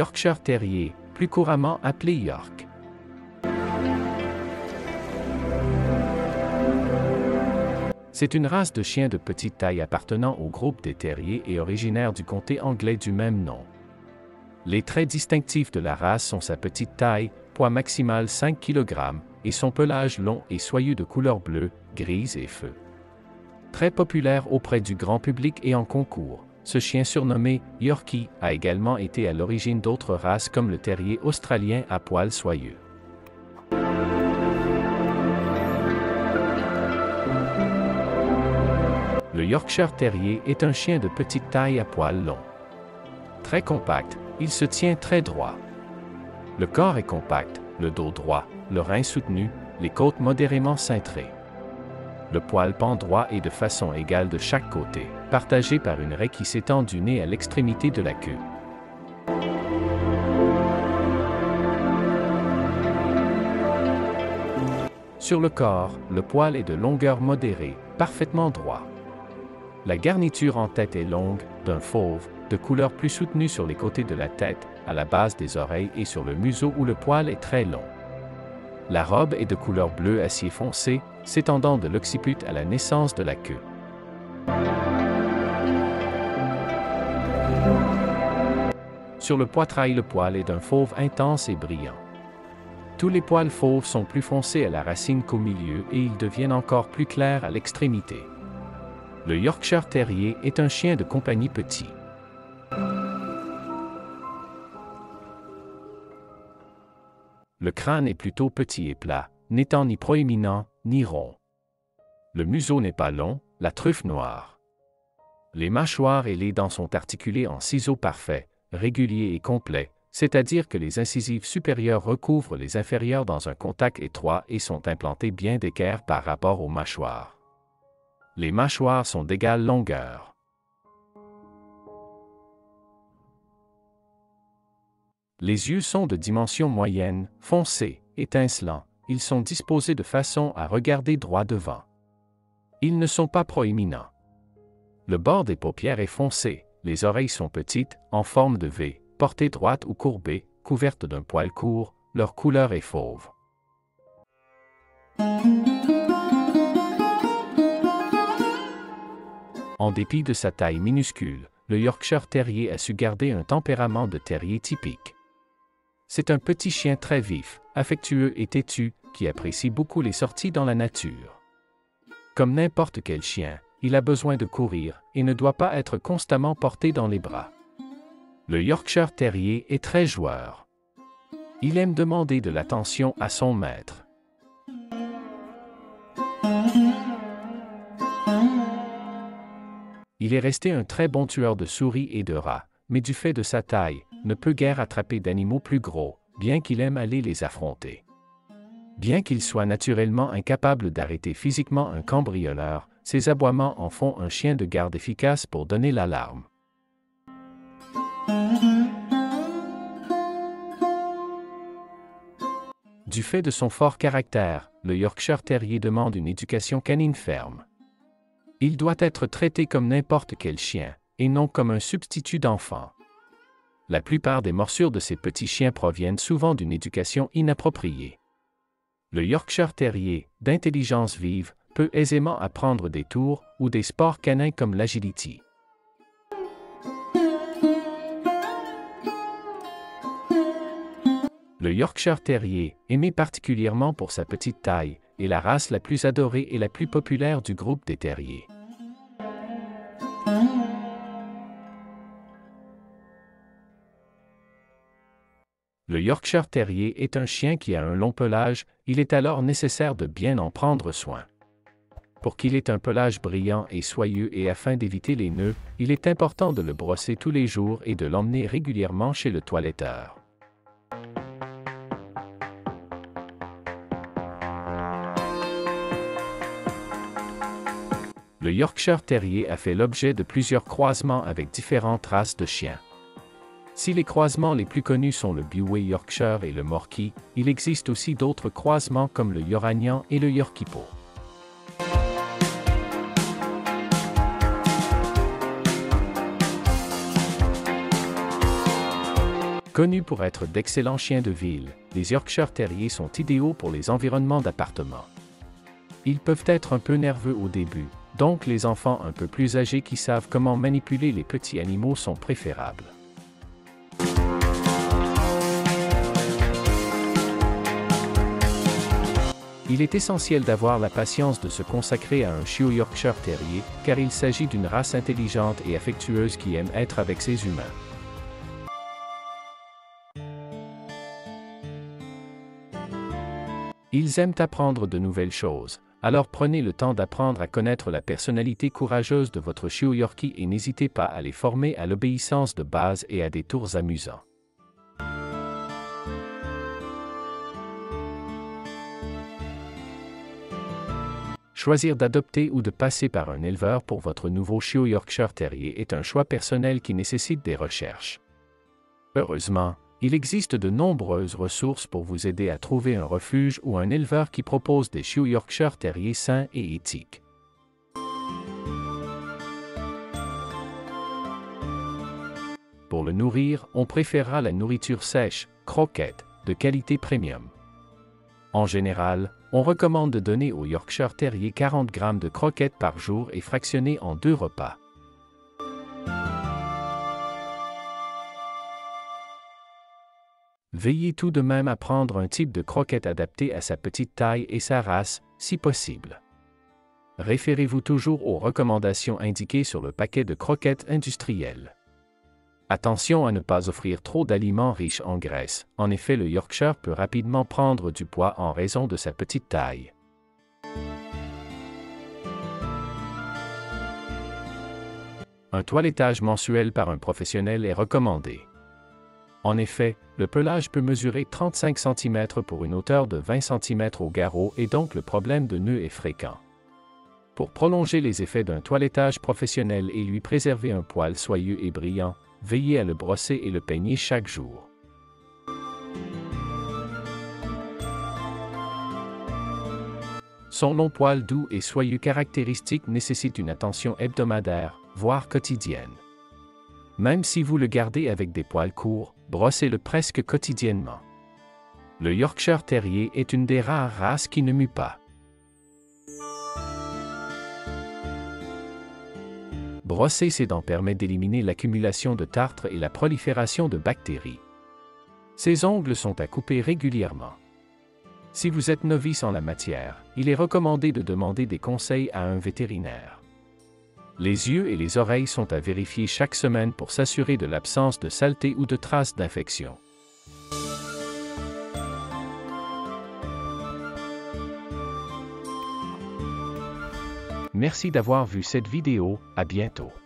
Yorkshire Terrier, plus couramment appelé York. C'est une race de chien de petite taille appartenant au groupe des terriers et originaire du comté anglais du même nom. Les traits distinctifs de la race sont sa petite taille, poids maximal 5 kg, et son pelage long et soyeux de couleur bleue, grise et feu. Très populaire auprès du grand public et en concours, ce chien surnommé Yorkie a également été à l'origine d'autres races comme le terrier australien à poils soyeux. Le Yorkshire Terrier est un chien de petite taille à poils longs. Très compact, il se tient très droit. Le corps est compact, le dos droit, le rein soutenu, les côtes modérément cintrées. Le poil pend droit et de façon égale de chaque côté, partagé par une raie qui s'étend du nez à l'extrémité de la queue. Sur le corps, le poil est de longueur modérée, parfaitement droit. La garniture en tête est longue, d'un fauve, de couleur plus soutenue sur les côtés de la tête, à la base des oreilles et sur le museau où le poil est très long. La robe est de couleur bleu acier foncé, s'étendant de l'occiput à la naissance de la queue. Sur le poitrail, le poil est d'un fauve intense et brillant. Tous les poils fauves sont plus foncés à la racine qu'au milieu et ils deviennent encore plus clairs à l'extrémité. Le Yorkshire Terrier est un chien de compagnie petit. Le crâne est plutôt petit et plat, n'étant ni proéminent, ni rond. Le museau n'est pas long, la truffe noire. Les mâchoires et les dents sont articulées en ciseaux parfaits, réguliers et complets, c'est-à-dire que les incisives supérieures recouvrent les inférieures dans un contact étroit et sont implantées bien d'équerre par rapport aux mâchoires. Les mâchoires sont d'égale longueur. Les yeux sont de dimension moyenne, foncés, étincelants. Ils sont disposés de façon à regarder droit devant. Ils ne sont pas proéminents. Le bord des paupières est foncé, les oreilles sont petites, en forme de V, portées droite ou courbées, couvertes d'un poil court, leur couleur est fauve. En dépit de sa taille minuscule, le Yorkshire Terrier a su garder un tempérament de terrier typique. C'est un petit chien très vif, affectueux et têtu, qui apprécie beaucoup les sorties dans la nature. Comme n'importe quel chien, il a besoin de courir et ne doit pas être constamment porté dans les bras. Le Yorkshire Terrier est très joueur. Il aime demander de l'attention à son maître. Il est resté un très bon tueur de souris et de rats, mais du fait de sa taille, ne peut guère attraper d'animaux plus gros, bien qu'il aime aller les affronter. Bien qu'il soit naturellement incapable d'arrêter physiquement un cambrioleur, ses aboiements en font un chien de garde efficace pour donner l'alarme. Du fait de son fort caractère, le Yorkshire Terrier demande une éducation canine ferme. Il doit être traité comme n'importe quel chien, et non comme un substitut d'enfant. La plupart des morsures de ces petits chiens proviennent souvent d'une éducation inappropriée. Le Yorkshire Terrier, d'intelligence vive, peut aisément apprendre des tours ou des sports canins comme l'agility. Le Yorkshire Terrier, aimé particulièrement pour sa petite taille, est la race la plus adorée et la plus populaire du groupe des terriers. Le Yorkshire Terrier est un chien qui a un long pelage, il est alors nécessaire de bien en prendre soin. Pour qu'il ait un pelage brillant et soyeux et afin d'éviter les nœuds, il est important de le brosser tous les jours et de l'emmener régulièrement chez le toiletteur. Le Yorkshire Terrier a fait l'objet de plusieurs croisements avec différentes races de chiens. Si les croisements les plus connus sont le Biway Yorkshire et le Morkie, il existe aussi d'autres croisements comme le Yoranian et le Yorkie-Po. Connus pour être d'excellents chiens de ville, les Yorkshire Terriers sont idéaux pour les environnements d'appartement. Ils peuvent être un peu nerveux au début, donc les enfants un peu plus âgés qui savent comment manipuler les petits animaux sont préférables. Il est essentiel d'avoir la patience de se consacrer à un chiot Yorkshire Terrier, car il s'agit d'une race intelligente et affectueuse qui aime être avec ses humains. Ils aiment apprendre de nouvelles choses, alors prenez le temps d'apprendre à connaître la personnalité courageuse de votre chiot Yorkie et n'hésitez pas à les former à l'obéissance de base et à des tours amusants. Choisir d'adopter ou de passer par un éleveur pour votre nouveau chiot Yorkshire Terrier est un choix personnel qui nécessite des recherches. Heureusement, il existe de nombreuses ressources pour vous aider à trouver un refuge ou un éleveur qui propose des chiots Yorkshire Terriers sains et éthiques. Pour le nourrir, on préférera la nourriture sèche, croquettes, de qualité premium. En général, on recommande de donner au Yorkshire Terrier 40 g de croquettes par jour et fractionner en 2 repas. Veillez tout de même à prendre un type de croquette adapté à sa petite taille et sa race, si possible. Référez-vous toujours aux recommandations indiquées sur le paquet de croquettes industrielles. Attention à ne pas offrir trop d'aliments riches en graisse, en effet le Yorkshire peut rapidement prendre du poids en raison de sa petite taille. Un toilettage mensuel par un professionnel est recommandé. En effet, le pelage peut mesurer 35 cm pour une hauteur de 20 cm au garrot et donc le problème de nœuds est fréquent. Pour prolonger les effets d'un toilettage professionnel et lui préserver un poil soyeux et brillant, veillez à le brosser et le peigner chaque jour. Son long poil doux et soyeux caractéristique nécessite une attention hebdomadaire, voire quotidienne. Même si vous le gardez avec des poils courts, brossez-le presque quotidiennement. Le Yorkshire Terrier est une des rares races qui ne mue pas. Brosser ses dents permet d'éliminer l'accumulation de tartre et la prolifération de bactéries. Ses ongles sont à couper régulièrement. Si vous êtes novice en la matière, il est recommandé de demander des conseils à un vétérinaire. Les yeux et les oreilles sont à vérifier chaque semaine pour s'assurer de l'absence de saleté ou de traces d'infection. Merci d'avoir vu cette vidéo, à bientôt.